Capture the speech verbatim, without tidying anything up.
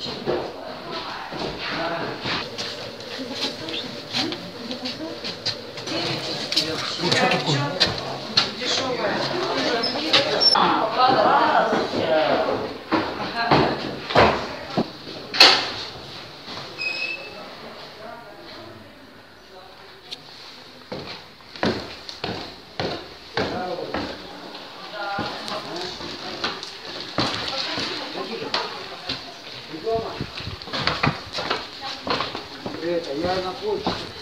Ну что такое? Дешевая. Это я на почте.